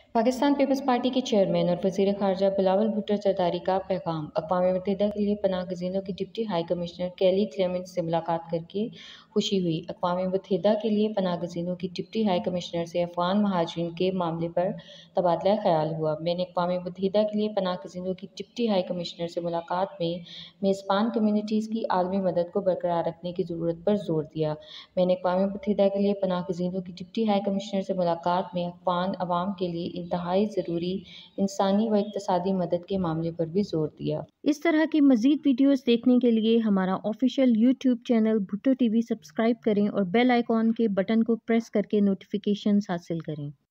Pakistan peoples party के chairman और वज़ीर ख़ारजा बिलावल भुट्टो ज़रदारी का पैगाम। अक़वाम मुत्तहिदा के लिए पनाह गज़ीनों की deputy high commissioner Kelly Clement से मुलाकात करके खुशी हुई। अक़वाम मुत्तहिदा के लिए पनाह गज़ीनों की डिप्टी हाई कमिश्नर से अफ़गान महाजरीन के मामले पर तबादला ख़याल हुआ। मैंने अक़वाम मुत्तहिदा के लिए पनाह गज़ीनों की डिप्टी हाई कमिश्नर से मुलाकात में मेज़बान कम्यूनिटीज़ की आलमी मदद को बरकरार रखने की ज़रूरत पर जोर दिया। मैंने अक़वाम मुत्तहिदा के लिए पनाह गज़ीनों की डिप्टी हाई कमिश्नर से मुलाकात में अफ़गान अवाम के लिए इंतहाई ज़रूरी इंसानी व इक़्तिसादी मदद के मामले पर भी जोर दिया। इस तरह की मज़ीद वीडियोज़ देखने के लिए हमारा official YouTube channel Bhutto TV subscribe करें और बेल आइकॉन के बटन को प्रेस करके नोटिफिकेशंस हासिल करें।